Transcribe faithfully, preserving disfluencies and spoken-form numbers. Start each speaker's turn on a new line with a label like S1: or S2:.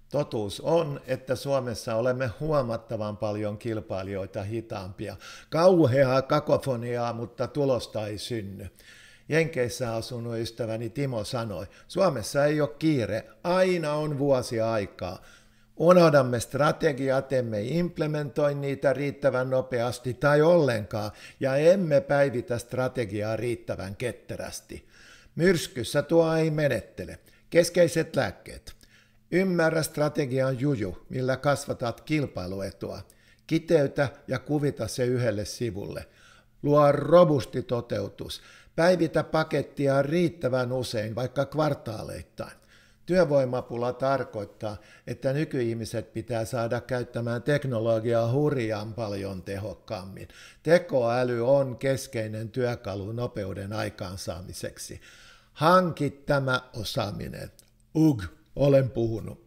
S1: Totuus on, että Suomessa olemme huomattavan paljon kilpailijoita hitaampia. Kauheaa kakofoniaa, mutta tulosta ei synny. Jenkeissä asunut ystäväni Timo sanoi, Suomessa ei ole kiire, aina on vuosi aikaa. Unohdamme strategiat, emme implementoi niitä riittävän nopeasti tai ollenkaan, ja emme päivitä strategiaa riittävän ketterästi. Myrskyssä tuo ei menettele. Keskeiset lääkkeet. Ymmärrä strategian juju, millä kasvatat kilpailuetua. Kiteytä ja kuvita se yhdelle sivulle. Luo robusti toteutus. Päivitä pakettia riittävän usein, vaikka kvartaaleittain. Työvoimapula tarkoittaa, että nykyihmiset pitää saada käyttämään teknologiaa hurjan paljon tehokkaammin. Tekoäly on keskeinen työkalu nopeuden aikaansaamiseksi. Hanki tämä osaaminen. Ugh, olen puhunut.